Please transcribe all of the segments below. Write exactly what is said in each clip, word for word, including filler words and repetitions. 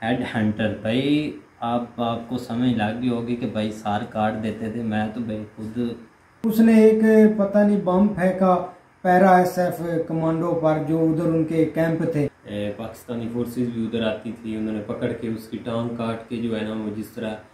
Head Hunter भाई, आप आपको समझ लग गई होगी कि भाई सार काट देते थे। मैं तो भाई खुद उसने एक पता नहीं बम फेंका पैरा एसएफ कमांडो पर जो उधर उनके कैंप थे। ए, पाकिस्तानी फोर्सेस भी उधर आती थी, उन्होंने पकड़ के उसकी टांग काट के जो है ना वो जिस तरह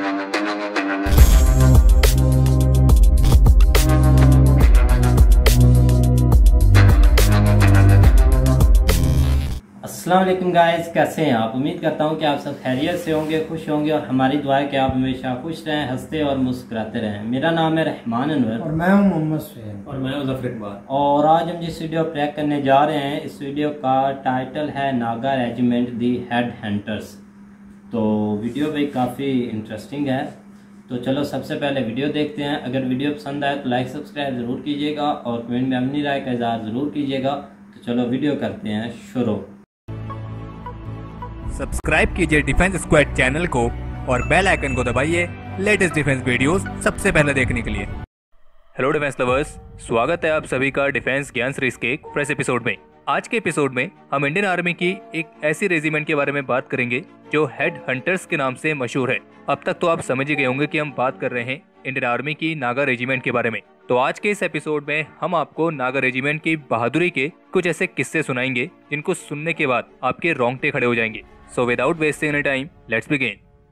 अस्सलाम वालेकुम गाइस, कैसे हैं आप? उम्मीद करता हूं कि आप सब खैरियत से होंगे, खुश होंगे और हमारी दुआ है कि आप हमेशा खुश रहें, हंसते और मुस्कुराते रहें। मेरा नाम है रहमान अनवर और मैं हूं मोहम्मद सुहैल और मैं हूं ज़फर इकबाल। और आज हम जिस वीडियो ट्रैक करने जा रहे हैं, इस वीडियो का टाइटल है Naga regiment the head hunters. तो वीडियो भाई काफ़ी इंटरेस्टिंग है। तो चलो सबसे पहले वीडियो देखते हैं। अगर वीडियो पसंद आए तो लाइक सब्सक्राइब ज़रूर कीजिएगा और कमेंट में अपनी राय का इज़हार ज़रूर कीजिएगा। तो चलो वीडियो करते हैं शुरू। सब्सक्राइब कीजिए डिफेंस स्क्वाड चैनल को और बेल आइकन को दबाइए लेटेस्ट डिफेंस वीडियोस सबसे पहले देखने के लिए। हेलो डिफेंस लवर्स, स्वागत है आप सभी का डिफेंस ज्ञान सीरीज के एक फ्रेश एपिसोड में। आज के एपिसोड में हम इंडियन आर्मी की एक ऐसी रेजिमेंट के बारे में बात करेंगे जो हेड हंटर्स के नाम से मशहूर है। अब तक तो आप समझ ही गए होंगे कि हम बात कर रहे हैं इंडियन आर्मी की नागा रेजिमेंट के बारे में। तो आज के इस एपिसोड में हम आपको नागा रेजिमेंट की बहादुरी के कुछ ऐसे किस्से सुनाएंगे जिनको सुनने के बाद आपके रोंगटे खड़े हो जाएंगे। So without wasting any time, let's begin.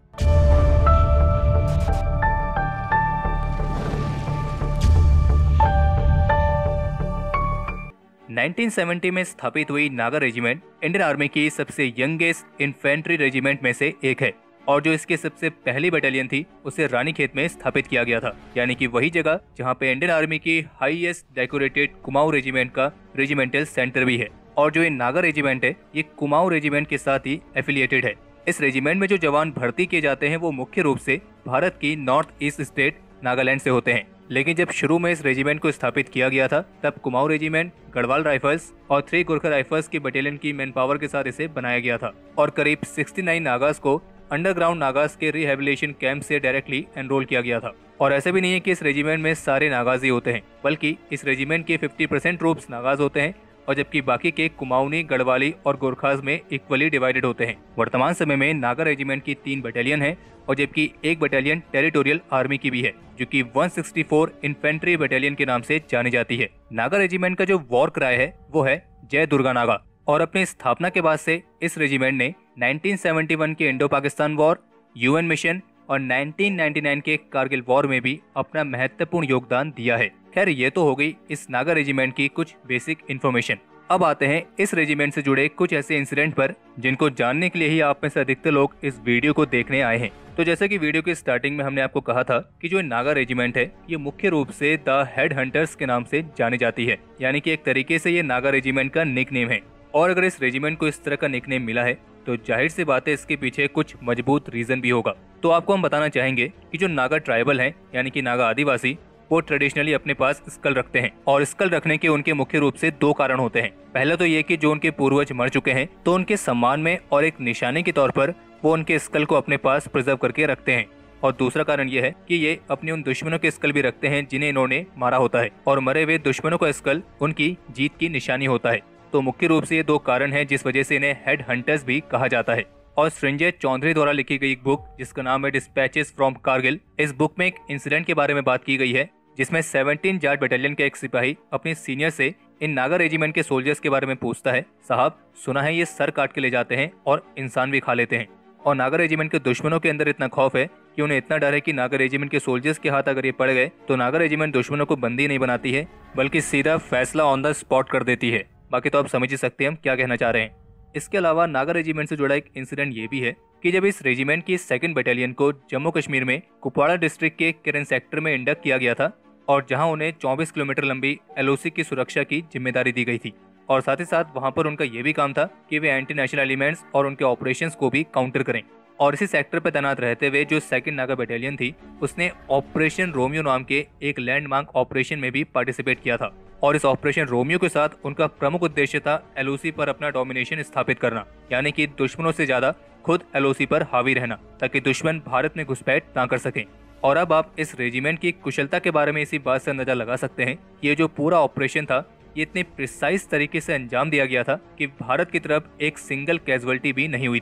Nineteen seventy में स्थापित हुई नागा रेजिमेंट इंडियन आर्मी की सबसे यंगेस्ट इन्फेंट्री रेजिमेंट में से एक है और जो इसकी सबसे पहली बटालियन थी उसे रानीखेत में स्थापित किया गया था, यानी कि वही जगह जहां पे इंडियन आर्मी की हाईएस्ट डेकोरेटेड कुमाऊं रेजिमेंट का रेजिमेंटल सेंटर भी है। और जो ये नागा रेजिमेंट है ये कुमाऊं रेजिमेंट के साथ ही एफिलिएटेड है। इस रेजिमेंट में जो जवान भर्ती किए जाते हैं वो मुख्य रूप से भारत की नॉर्थ ईस्ट स्टेट नागालैंड से होते हैं। लेकिन जब शुरू में इस रेजिमेंट को स्थापित किया गया था तब कुमाऊं रेजिमेंट, गढ़वाल राइफल्स और थ्री गोरखा राइफल्स की बटालियन की मैन पावर के साथ इसे बनाया गया था और करीब सिक्सटी नाइन नागास को अंडरग्राउंड नागास के रिहेबिलिटेशन कैंप से डायरेक्टली एनरोल किया गया था। और ऐसे भी नहीं है कि इस रेजिमेंट में सारे नागाज ही होते हैं, बल्कि इस रेजिमेंट के फिफ्टी परसेंट ट्रूप्स नागाज होते हैं और जबकि बाकी के कुमाऊनी, गढ़वाली और गोरखाज में इक्वली डिवाइडेड होते हैं। वर्तमान समय में नागा रेजिमेंट की तीन बटालियन है और जबकि एक बटालियन टेरिटोरियल आर्मी की भी है जो कि one sixty four infantry battalion के नाम से जानी जाती है। नागा रेजिमेंट का जो वॉर क्राई है वो है जय दुर्गा नागा और अपनी स्थापना के बाद से इस रेजिमेंट ने नाइनटीन सेवेंटी वन के Indo Pakistan war, UN mission और नाइनटीन नाइंटी नाइन के कारगिल वॉर में भी अपना महत्वपूर्ण योगदान दिया है। खैर ये तो हो गई इस नागा रेजिमेंट की कुछ बेसिक इन्फॉर्मेशन। अब आते हैं इस रेजिमेंट से जुड़े कुछ ऐसे इंसिडेंट पर जिनको जानने के लिए ही आप में से अधिकतर लोग इस वीडियो को देखने आए हैं। तो जैसे कि वीडियो की स्टार्टिंग में हमने आपको कहा था कि जो नागा रेजिमेंट है ये मुख्य रूप से द हेड हंटर्स के नाम से जानी जाती है, यानी कि एक तरीके से ये नागा रेजिमेंट का निक नेम है। और अगर इस रेजिमेंट को इस तरह का निक नेम मिला है तो जाहिर सी बात है इसके पीछे कुछ मजबूत रीजन भी होगा। तो आपको हम बताना चाहेंगे कि जो नागा ट्राइबल हैं यानी कि नागा आदिवासी, वो ट्रेडिशनली अपने पास स्कल रखते हैं और स्कल रखने के उनके मुख्य रूप से दो कारण होते हैं। पहला तो ये कि जो उनके पूर्वज मर चुके हैं तो उनके सम्मान में और एक निशाने के तौर पर वो उनके स्कल को अपने पास प्रिजर्व करके रखते हैं। और दूसरा कारण ये है कि ये अपने उन दुश्मनों के स्कल भी रखते हैं जिन्हें इन्होंने मारा होता है और मरे हुए दुश्मनों का स्कल उनकी जीत की निशानी होता है। तो मुख्य रूप से ये दो कारण हैं जिस वजह से इन्हें हेड हंटर्स भी कहा जाता है। और संजय चौधरी द्वारा लिखी गई एक बुक जिसका नाम है डिस्पैचेस फ्रॉम कारगिल, इस बुक में एक इंसिडेंट के बारे में बात की गई है जिसमें सेवनटीन जाट बटालियन का एक सिपाही अपने सीनियर से इन नागा रेजिमेंट के सोल्जर्स के बारे में पूछता है, साहब सुना है ये सर काट के ले जाते हैं और इंसान भी खा लेते हैं। और नागा रेजिमेंट के दुश्मनों के अंदर इतना खौफ है कि उन्हें इतना डर है कि नागा रेजिमेंट के सोल्जर्स के हाथ अगर ये पड़ गए तो नागा रेजिमेंट दुश्मनों को बंदी नहीं बनाती है बल्कि सीधा फैसला ऑन द स्पॉट कर देती है। बाकी तो आप समझ ही सकते हैं हम क्या कहना चाह रहे हैं। इसके अलावा नागा रेजिमेंट से जुड़ा एक इंसिडेंट ये भी है कि जब इस रेजिमेंट की सेकंड बटालियन को जम्मू कश्मीर में कुपवाड़ा डिस्ट्रिक्ट के किरन सेक्टर में इंडक्ट किया गया था और जहां उन्हें चौबीस किलोमीटर लंबी एलओसी की सुरक्षा की जिम्मेदारी दी गई थी और साथ ही साथ वहां पर उनका ये भी काम था कि वे एंटी नेशनल एलिमेंट्स और उनके ऑपरेशंस को भी काउंटर करें। और इसी सेक्टर पर तैनात रहते हुए जो सेकंड नागा बटालियन थी उसने ऑपरेशन रोमियो नाम के एक लैंडमार्क ऑपरेशन में भी पार्टिसिपेट किया था और इस ऑपरेशन रोमियो के साथ उनका प्रमुख उद्देश्य था एलओसी पर अपना डोमिनेशन स्थापित करना, यानी कि दुश्मनों से ज्यादा खुद एलओसी पर हावी रहना ताकि दुश्मन भारत में घुसपैठ ना कर सकें। और अब आप इस रेजिमेंट की कुशलता के बारे में इसी बात से अंदाजा लगा सकते हैं कि ये जो पूरा ऑपरेशन था ये इतने प्रिसाइज तरीके से अंजाम दिया गया था कि भारत की तरफ एक सिंगल कैजुअलिटी भी नहीं हुई थी।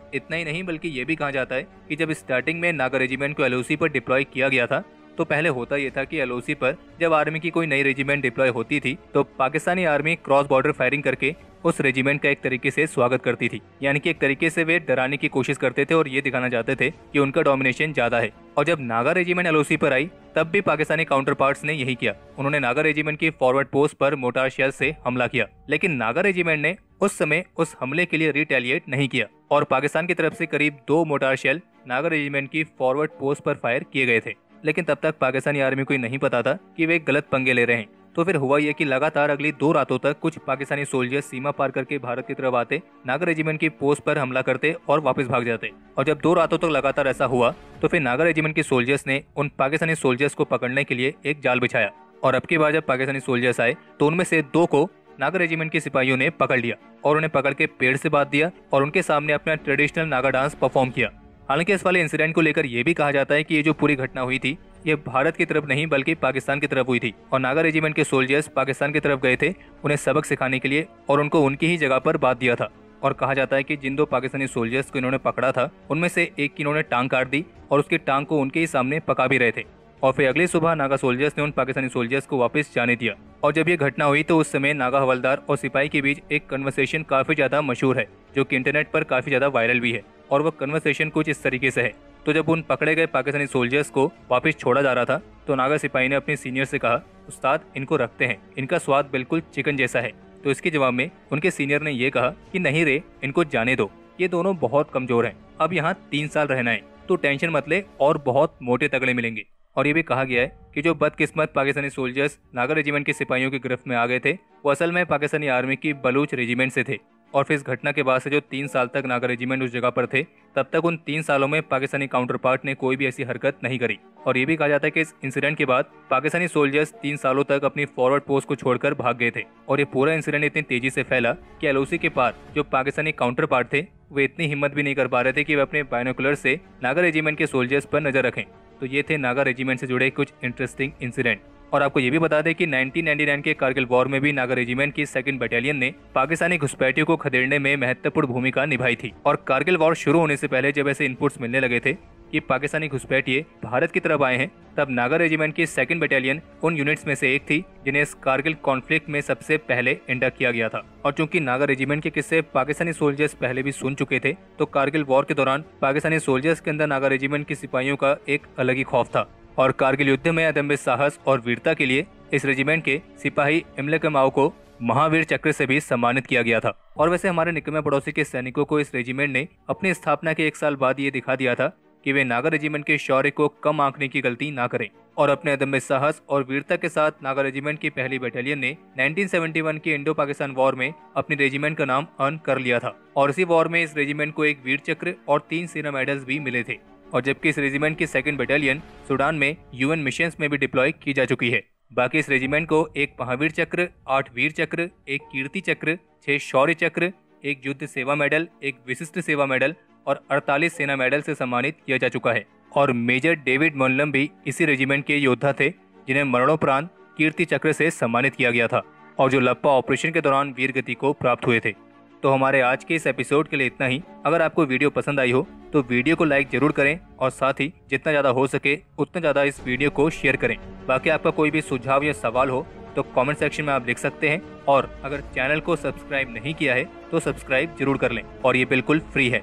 इतना ही नहीं बल्कि ये भी कहा जाता है कि जब स्टार्टिंग में नागा रेजिमेंट को एलओसी पर डिप्लॉय किया गया था तो पहले होता यह था कि एलओसी पर जब आर्मी की कोई नई रेजिमेंट डिप्लॉय होती थी तो Pakistani army cross border firing करके उस रेजिमेंट का एक तरीके से स्वागत करती थी, यानी कि एक तरीके से वे डराने की कोशिश करते थे और ये दिखाना चाहते थे कि उनका डोमिनेशन ज्यादा है। और जब नागा रेजिमेंट एलओसी पर आई तब भी पाकिस्तानी काउंटर पार्ट्स ने यही किया, उन्होंने नागा रेजिमेंट की फॉरवर्ड पोस्ट पर मोटार शेल से हमला किया। लेकिन नागा रेजिमेंट ने उस समय उस हमले के लिए रिटेलिएट नहीं किया और पाकिस्तान की तरफ से करीब दो मोटार शेल नागा रेजिमेंट की फॉरवर्ड पोस्ट पर फायर किए गए थे। लेकिन तब तक पाकिस्तानी आर्मी को नहीं पता था कि वे गलत पंगे ले रहे हैं। तो फिर हुआ यह कि लगातार अगली दो रातों तक कुछ पाकिस्तानी सोल्जर्स सीमा पार करके भारत की तरफ आते, नागा रेजिमेंट की पोस्ट पर हमला करते और वापस भाग जाते। और जब दो रातों तक लगातार ऐसा हुआ तो फिर नागा रेजिमेंट के सोल्जर्स ने उन पाकिस्तानी सोल्जर्स को पकड़ने के लिए एक जाल बिछाया और अब की बार जब पाकिस्तानी सोल्जर्स आए तो उनमें से दो को नागा रेजिमेंट के सिपाहियों ने पकड़ लिया और उन्हें पकड़ के पेड़ से बांध दिया और उनके सामने अपना ट्रेडिशनल नागा डांस परफॉर्म किया। हालांकि इस वाले इंसिडेंट को लेकर यह भी कहा जाता है कि ये जो पूरी घटना हुई थी ये भारत की तरफ नहीं बल्कि पाकिस्तान की तरफ हुई थी और नागा रेजिमेंट के सोल्जर्स पाकिस्तान की तरफ गए थे उन्हें सबक सिखाने के लिए और उनको उनकी ही जगह पर बांध दिया था। और कहा जाता है कि जिन दो पाकिस्तानी सोल्जर्स को इन्होंने पकड़ा था उनमें से एक की इन्होंने टांग काट दी और उसकी टांग को उनके ही सामने पका भी रहे थे। और फिर अगली सुबह नागा सोल्जर्स ने उन पाकिस्तानी सोल्जर्स को वापस जाने दिया। और जब ये घटना हुई तो उस समय नागा हवलदार और सिपाही के बीच एक कन्वर्सेशन काफी ज्यादा मशहूर है जो कि इंटरनेट पर काफी ज्यादा वायरल भी है। और वो कन्वर्सेशन कुछ इस तरीके से है। तो जब उन पकड़े गए पाकिस्तानी सोल्जर्स को वापस छोड़ा जा रहा था तो नागा सिपाही ने अपने सीनियर से कहा, उस्ताद इनको रखते हैं, इनका स्वाद बिल्कुल चिकन जैसा है। तो इसके जवाब में उनके सीनियर ने ये कहा कि नहीं रे, इनको जाने दो, ये दोनों बहुत कमजोर हैं, अब यहाँ तीन साल रहना है तो टेंशन मत ले और बहुत मोटे तगड़े मिलेंगे। और ये भी कहा गया है कि जो बदकिस्मत पाकिस्तानी सोल्जर्स नागा रेजिमेंट के सिपाहियों की गिरफ्त में आ गए थे वो असल में पाकिस्तानी आर्मी की बलूच रेजिमेंट से थे। और फिर इस घटना के बाद से जो तीन साल तक नागा रेजिमेंट उस जगह पर थे तब तक उन तीन सालों में पाकिस्तानी काउंटर पार्ट ने कोई भी ऐसी हरकत नहीं करी। और ये भी कहा जाता है कि इस इंसिडेंट के बाद पाकिस्तानी सोल्जर्स तीन सालों तक अपनी फॉरवर्ड पोस्ट को छोड़कर भाग गए थे। और ये पूरा इंसिडेंट इतनी तेजी से फैला कि एलओसी के पार जो पाकिस्तानी काउंटर पार्ट थे वे इतनी हिम्मत भी नहीं कर पा रहे थे कि वे अपने बायनोकुलर से नागा रेजिमेंट के सोल्जर्स पर नजर रखें। तो ये थे नागा रेजिमेंट से जुड़े कुछ इंटरेस्टिंग इंसिडेंट। और आपको ये भी बता दें कि नाइनटीन नाइंटी नाइन के कारगिल वॉर में भी नागा रेजिमेंट की सेकंड बटालियन ने पाकिस्तानी घुसपैठियों को खदेड़ने में महत्वपूर्ण भूमिका निभाई थी। और कारगिल वॉर शुरू होने से पहले जब ऐसे इनपुट्स मिलने लगे थे कि पाकिस्तानी घुसपैठिए भारत की तरफ आए हैं तब नागा रेजिमेंट की सेकंड बटालियन उन यूनिट्स में से एक थी जिन्हें इस कारगिल कॉन्फ्लिक्ट में सबसे पहले इंडक्ट किया गया था। और चूंकि नागा रेजिमेंट के किस्से पाकिस्तानी सोल्जर्स पहले भी सुन चुके थे तो कारगिल वॉर के दौरान पाकिस्तानी सोल्जर्स के अंदर नागा रेजिमेंट के सिपाहियों का एक अलग ही खौफ था। और कारगिल युद्ध में अदम्य साहस और वीरता के लिए इस रेजिमेंट के सिपाही इमले कमाओ को महावीर चक्र से भी सम्मानित किया गया था। और वैसे हमारे निकम्मे पड़ोसी के सैनिकों को इस रेजिमेंट ने अपनी स्थापना के एक साल बाद ये दिखा दिया था कि वे नागा रेजिमेंट के शौर्य को कम आंकने की गलती ना करें। और अपने अदम्य साहस और वीरता के साथ नागा रेजिमेंट की पहली बटालियन ने नाइनटीन सेवेंटी वन के इंडो पाकिस्तान वॉर में अपनी रेजिमेंट का नाम अर्न कर लिया था। और इसी वॉर में इस रेजिमेंट को एक वीर चक्र और तीन सेना मेडल्स भी मिले थे। और जबकि इस रेजिमेंट की सेकंड बटालियन सूडान में यूएन मिशंस में भी डिप्लॉय की जा चुकी है। बाकी इस रेजिमेंट को एक महावीर चक्र, आठ वीर चक्र, एक कीर्ति चक्र, छह शौर्य चक्र, एक युद्ध सेवा मेडल, एक विशिष्ट सेवा मेडल और अड़तालीस सेना मेडल से सम्मानित किया जा चुका है। और मेजर डेविड मोनलम भी इसी रेजिमेंट के योद्धा थे जिन्हें मरणोपरांत कीर्ति चक्र से सम्मानित किया गया था और जो लप्पा ऑपरेशन के दौरान वीर गति को प्राप्त हुए थे। तो हमारे आज के इस एपिसोड के लिए इतना ही। अगर आपको वीडियो पसंद आई हो तो वीडियो को लाइक जरूर करें और साथ ही जितना ज्यादा हो सके उतना ज्यादा इस वीडियो को शेयर करें। बाकी आपका कोई भी सुझाव या सवाल हो तो कमेंट सेक्शन में आप लिख सकते हैं। और अगर चैनल को सब्सक्राइब नहीं किया है तो सब्सक्राइब जरूर कर लें और ये बिल्कुल फ्री है।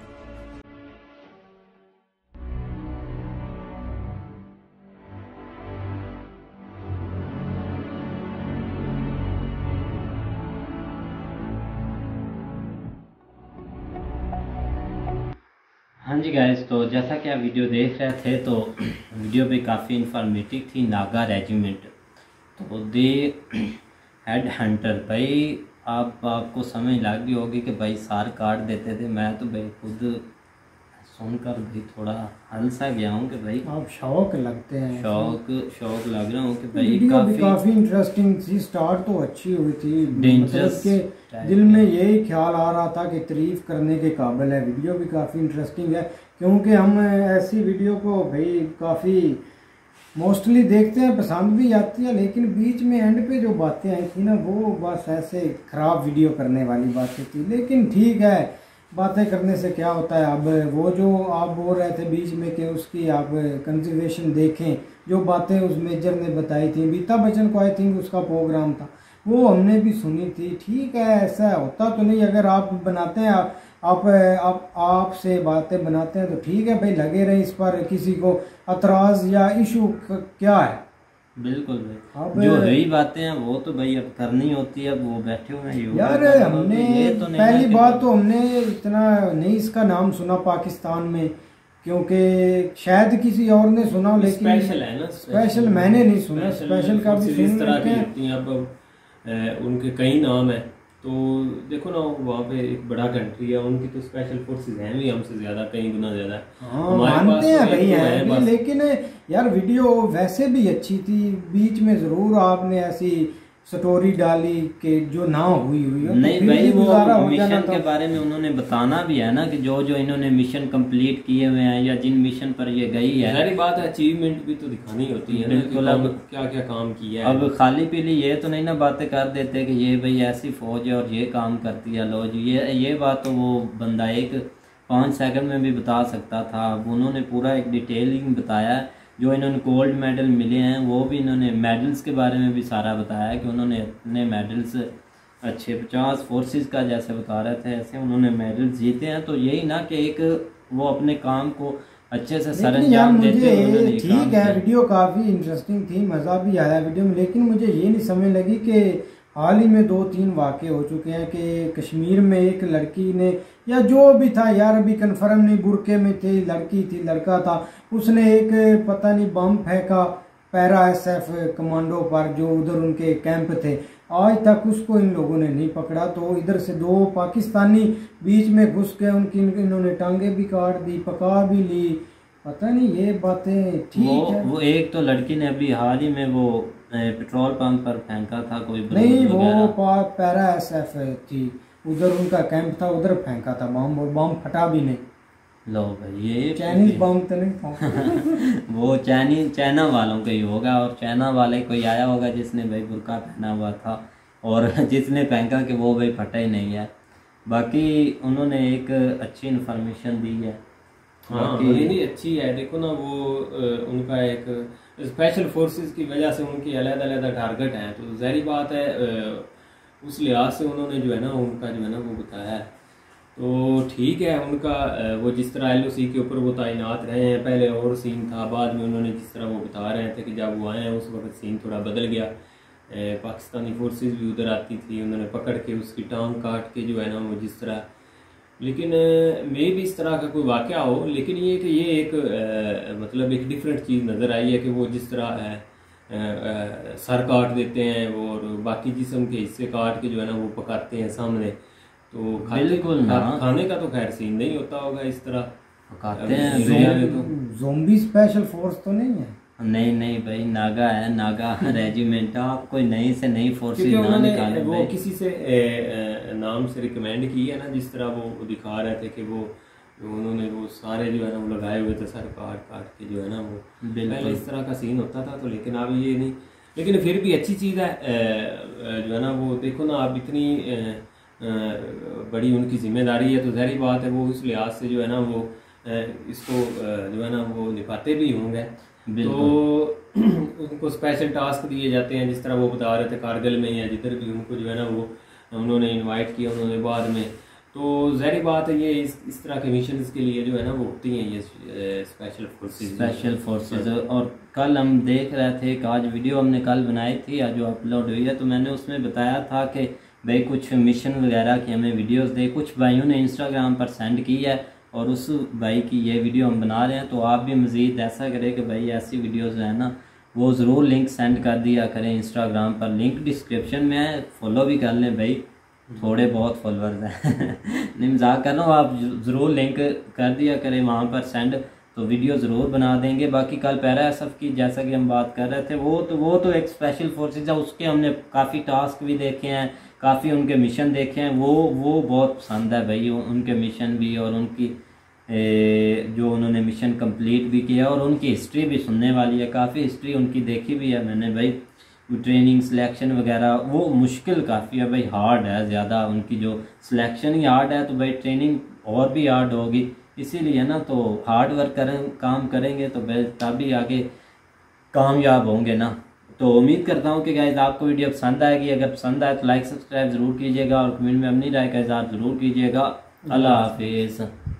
हाँ जी गाइस, तो जैसा कि आप वीडियो देख रहे थे तो वीडियो भी काफ़ी इंफॉर्मेटिव थी। नागा रेजिमेंट तो दे हेड हंटर भाई, आप आपको समझ लग गई होगी कि भाई सार काट देते थे। मैं तो भाई खुद सुनकर भाई थोड़ा हल सा गया हूँ कि भाई आप शौक लगते हैं, शौक शौक लग रहा हूँ कि भाई वीडियो काफ़ी भी काफ़ी इंटरेस्टिंग थी। स्टार्ट तो अच्छी हुई थी, डेंजरस मतलब के दिल में यही ख्याल आ रहा था कि तारीफ करने के काबिल है। वीडियो भी काफ़ी इंटरेस्टिंग है क्योंकि हम ऐसी वीडियो को भाई काफ़ी मोस्टली देखते हैं, पसंद भी आती है, लेकिन बीच में एंड पे जो बातें आई थी ना वो बस ऐसे ख़राब वीडियो करने वाली बातें थी। लेकिन ठीक है, बातें करने से क्या होता है। अब वो जो आप बोल रहे थे बीच में कि उसकी आप कंजर्वेशन देखें, जो बातें उस मेजर ने बताई थी, अमिताभ बच्चन को आई थिंक उसका प्रोग्राम था, वो हमने भी सुनी थी। ठीक है, ऐसा होता तो नहीं, अगर आप बनाते हैं आप आप आप आपसे बातें बनाते हैं तो ठीक है भाई, लगे रहे इस पर, किसी को अतराज या इशू क्या है। बिल्कुल भाई, जो हुई बातें हैं वो तो भाई अब करनी होती है। अब वो बैठे हुए हैं यार, हमने ये तो पहली बात तो हमने इतना नहीं इसका नाम सुना पाकिस्तान में, क्योंकि शायद किसी और ने सुना, लेकिन स्पेशल है ना, स्पेशल मैंने नहीं सुना। स्पेशल का भी इस तरह की होती हैं। अब उनके कई नाम है, तो देखो ना वहाँ पे एक बड़ा कंट्री है, उनकी तो स्पेशल फोर्सेस हैं भी हमसे ज्यादा, कई गुना ज्यादा। हाँ, मानते हैं भाई हैं, लेकिन यार वीडियो वैसे भी अच्छी थी। बीच में जरूर आपने ऐसी स्टोरी डाली कि जो ना हुई हुई हो, नहीं तो भाई, वो मिशन के बारे में उन्होंने बताना भी है ना कि जो जो इन्होंने मिशन कंप्लीट किए हुए हैं या जिन मिशन पर ये गई है, सारी बात है, अचीवमेंट भी तो दिखानी होती है। बिल्कुल, अब क्या क्या काम किया है। अब खाली पीली ये तो नहीं ना बातें कर देते कि ये भाई ऐसी फौज है और ये काम करती है, लो जी, ये ये बात तो वो बंदा एक पाँच सेकंड में भी बता सकता था। अब उन्होंने पूरा एक डिटेलिंग बताया। जो इन्होंने गोल्ड मेडल मिले हैं वो भी इन्होंने, मेडल्स के बारे में भी सारा बताया कि उन्होंने अपने मेडल्स अच्छे पचास फोर्सेस का जैसे बता रहे थे ऐसे उन्होंने मेडल्स जीते हैं। तो यही ना कि एक वो अपने काम को अच्छे से सरंजाम देते हैं। ठीक है, वीडियो काफ़ी इंटरेस्टिंग थी, मज़ा भी आया वीडियो में, लेकिन मुझे ये नहीं समझ लगी कि हाल ही में दो तीन वाक़े हो चुके हैं कि कश्मीर में एक लड़की ने, या जो भी था यार अभी कंफर्म नहीं, बुरके में थी, लड़की थी लड़का था, उसने एक पता नहीं बम फेंका पैरा एस एफ कमांडो पर जो उधर उनके कैंप थे। आज तक उसको इन लोगों ने नहीं पकड़ा। तो इधर से दो पाकिस्तानी बीच में घुस के उनकी इन्होंने टांगे भी काट दी, पका भी ली, पता नहीं ये बातें ठीक वो, है। वो एक तो लड़की ने अभी हाल ही में वो पेट्रोल पंप पर फेंका था कोई, नहीं वो पैरा एस एफ थी, उधर उनका कैंप था, उधर फेंका था बम, और बम फटा भी नहीं। लो भाई, ये चाइनीज बम तो नहीं था वो चाइनीज चाइना वालों का ही होगा, और चाइना वाले कोई आया होगा जिसने भाई बुर्का पहना हुआ था और जिसने फेंका कि वो भाई फटा ही नहीं है। बाकी उन्होंने एक अच्छी इन्फॉर्मेशन दी है। हाँ, नहीं अच्छी है। देखो ना वो उनका एक स्पेशल फोर्सेस की वजह से उनकी अलग अलग टारगेट हैं, तो ज़ाहिर बात है उस लिहाज से उन्होंने जो है ना उनका जो है ना वो बताया है। तो ठीक है, उनका वो जिस तरह एल ओ सी के ऊपर वो तैनात रहे हैं, पहले और सीन था, बाद में उन्होंने जिस तरह वो बता रहे थे कि जब वो आए हैं उस वक्त सीन थोड़ा बदल गया। पाकिस्तानी फोर्सेस भी उधर आती थी, उन्होंने पकड़ के उसकी टांग काट के जो है ना वो जिस तरह, लेकिन मे भी इस तरह का कोई वाक़या हो, लेकिन ये कि ये एक आ, मतलब एक डिफरेंट चीज़ नज़र आई है कि वो जिस तरह आ, आ, सर काट देते हैं वो, और बाकी जिस्म के हिस्से काट के जो है ना वो पकाते हैं सामने। तो बिल्कुल खा, खाने का तो खैर सीन नहीं होता होगा इस तरह पकाते हैं। तो ज़ोंबी स्पेशल फोर्स तो नहीं है? नहीं नहीं भाई, नागा है, नागा रेजिमेंट। आप कोई नई से नई फोर्सेस ना निकाले। वो किसी से ए, ए, नाम से रिकमेंड की है ना, जिस तरह वो दिखा रहे थे कि वो उन्होंने वो सारे जो है ना वो लगाए हुए थे सर काट काट के जो है ना वो, पहले इस तरह का सीन होता था। तो लेकिन अब ये नहीं, लेकिन फिर भी अच्छी चीज़ है जो है ना वो। देखो ना अब इतनी बड़ी उनकी जिम्मेदारी है, तो ज़ाहिर बात है वो उस लिहाज से जो है ना वो इसको जो है ना वो निभाते भी होंगे। तो उनको स्पेशल टास्क दिए जाते हैं, जिस तरह वो बता रहे थे कारगिल में या जिधर भी उनको जो है ना वो उन्होंने इनवाइट किया उन्होंने बाद में। तो ज़ाहिर बात है ये इस इस तरह के मिशन के लिए जो है ना वो होती हैं ये स्पेशल फोर्सेस स्पेशल फोर्सेस। और कल हम देख रहे थे कि आज वीडियो हमने कल बनाई थी, आज जो अपलोड हुई है, तो मैंने उसमें बताया था कि भाई कुछ मिशन वगैरह की हमें वीडियोस दे, कुछ भाइयों ने इंस्टाग्राम पर सेंड की है और उस भाई की ये वीडियो हम बना रहे हैं। तो आप भी मज़ीद ऐसा करें कि भाई ऐसी वीडियोस है ना वो ज़रूर लिंक सेंड कर दिया करें इंस्टाग्राम पर, लिंक डिस्क्रिप्शन में है, फॉलो भी कर लें भाई, थोड़े बहुत फॉलोअर्स हैं नहीं मजाक कर रहा हूँ, आप ज़रूर लिंक कर दिया करें वहाँ पर सेंड, तो वीडियो ज़रूर बना देंगे। बाकी कल पैरा एस एफ की जैसा कि हम बात कर रहे थे, वो तो वो तो एक स्पेशल फोर्सेज है, उसके हमने काफ़ी टास्क भी देखे हैं, काफ़ी उनके मिशन देखे हैं, वो वो बहुत पसंद है भाई उनके मिशन भी, और उनकी ए, जो उन्होंने मिशन कंप्लीट भी किया, और उनकी हिस्ट्री भी सुनने वाली है, काफ़ी हिस्ट्री उनकी देखी भी है मैंने भाई। ट्रेनिंग सिलेक्शन वगैरह वो मुश्किल काफ़ी है भाई, हार्ड है ज़्यादा, उनकी जो सिलेक्शन ही हार्ड है, तो भाई ट्रेनिंग और भी हार्ड होगी। इसीलिए ना तो हार्ड वर्क करें काम करेंगे तो तभी आगे कामयाब होंगे ना। तो उम्मीद करता हूँ कि गाइस आपको वीडियो पसंद आएगी। अगर पसंद आए तो लाइक सब्सक्राइब ज़रूर कीजिएगा और कमेंट में अपनी राय का इज़हार ज़रूर कीजिएगा। अल्लाह हाफिज़।